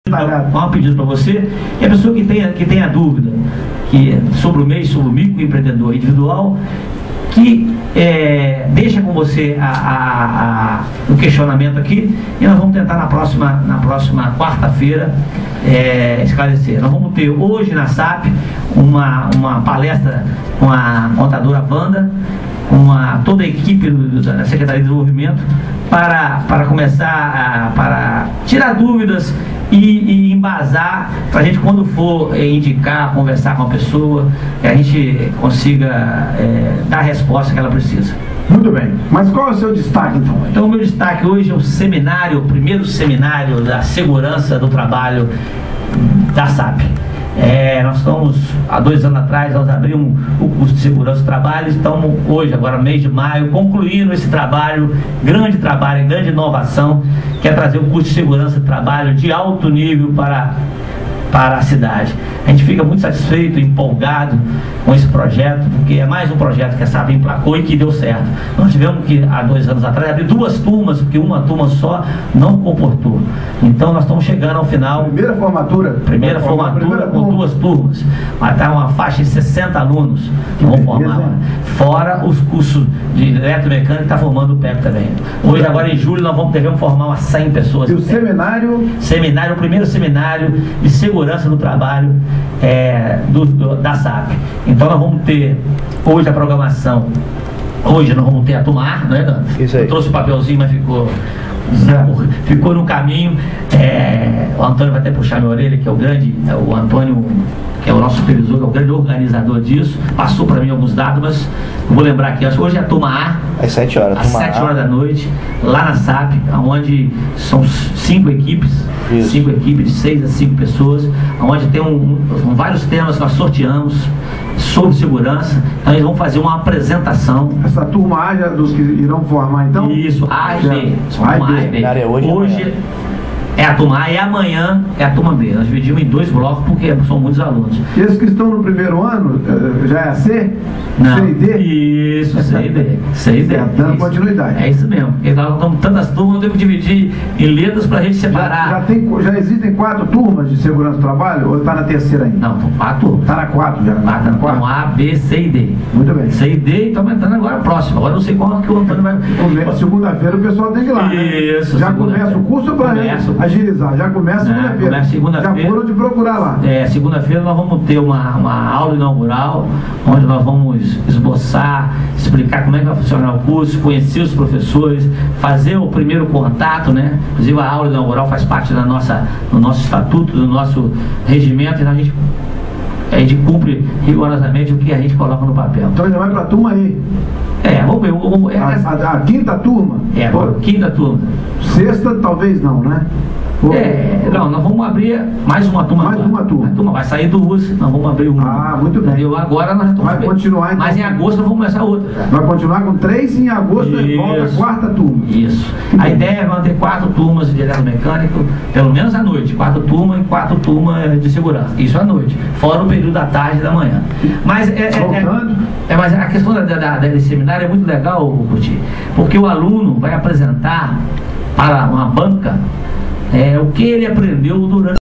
Um pedido para você, que a pessoa que tenha dúvida sobre o MEI, sobre o microempreendedor individual, que deixa com você o questionamento aqui, e nós vamos tentar na próxima quarta-feira esclarecer. Nós vamos ter hoje na SAP uma palestra com a contadora Wanda, com toda a equipe da Secretaria de Desenvolvimento, para começar para tirar dúvidas e embasar, para a gente, quando for indicar, conversar com a pessoa, que a gente consiga dar a resposta que ela precisa. Muito bem. Mas qual é o seu destaque, então? Então, o meu destaque hoje é o primeiro seminário da segurança do trabalho da SAP. Nós estamos, há 2 anos atrás, nós abrimos o curso de segurança do trabalho. Estamos hoje, agora mês de maio, concluindo esse trabalho, grande inovação, que é trazer o curso de segurança do trabalho de alto nível para a cidade. A gente fica muito satisfeito, empolgado com esse projeto, porque é mais um projeto que a SAP emplacou e que deu certo. Nós tivemos que, há 2 anos atrás, abrir 2 turmas, porque uma turma só não comportou. Então nós estamos chegando ao final. Primeira formatura com 2 turmas. Vai estar uma faixa de 60 alunos que vão formar lá. Fora os cursos de eletromecânica que está formando o PEP também. Hoje, agora em julho, nós devemos formar umas 100 pessoas. E o seminário? O primeiro seminário de segurança do trabalho da SAP. Então nós vamos ter hoje a programação. Hoje nós vamos ter a Tumar, né, Dan? Isso aí. Eu trouxe o papelzinho, mas ficou no caminho. O Antônio vai até puxar minha orelha, que é o Antônio, que é o nosso supervisor, que é o grande organizador disso. Passou para mim alguns dados, mas eu vou lembrar aqui. Hoje é a turma A, às 7 horas. Às 7 horas da noite, lá na SAP, onde são 5 equipes. Isso. 5 equipes de 6 a 5 pessoas, onde tem vários temas que nós sorteamos sobre segurança. Então eles vão fazer uma apresentação. Essa turma A dos que irão formar, então? Isso, A e B. Hoje é a turma A e amanhã é a turma B. Nós dividimos em 2 blocos porque são muitos alunos. E esses que estão no primeiro ano, já é a C? Não. C e D? Isso, C e D. C e D. Dando continuidade. É isso mesmo. Porque nós estamos tantas turmas, eu devo dividir em letras para a gente separar. Já existem 4 turmas de segurança do trabalho? Ou está na terceira ainda? Não, são 4 turmas. Está na 4 já. Está na 4. A, B, C e D. Muito bem. C e D, e estamos entrando agora próximo. Agora não sei qual que o Antônio vai. Segunda-feira o pessoal tem que ir lá. Isso. Já começa o curso para agilizar. Já começa segunda-feira. Já foram de procurar lá. Segunda-feira nós vamos ter uma aula inaugural, onde nós vamos esboçar, explicar como é que vai funcionar o curso, conhecer os professores, fazer o primeiro contato, né? Inclusive a aula inaugural faz parte do nosso estatuto, do nosso regimento, então a gente cumpre rigorosamente o que a gente coloca no papel. Então já vai para a turma aí. Vamos ver. A quinta turma? Quinta turma. Sexta talvez não, né? Não, nós vamos abrir mais uma turma. Mais uma turma. A turma vai sair 2, nós vamos abrir uma. Ah, muito bem. Entendeu? Agora nós estamos. Vai continuar, então. Mas em agosto nós vamos começar outra. Vai continuar com 3 e em agosto volta a 4ª turma. Isso. A ideia é manter 4 turmas de eletromecânico, pelo menos à noite. 4 turmas e 4 turmas de segurança. Isso à noite. Fora o período da tarde e da manhã. Mas mas a questão desse seminário é muito legal, Curti, porque o aluno vai apresentar para uma banca o que ele aprendeu durante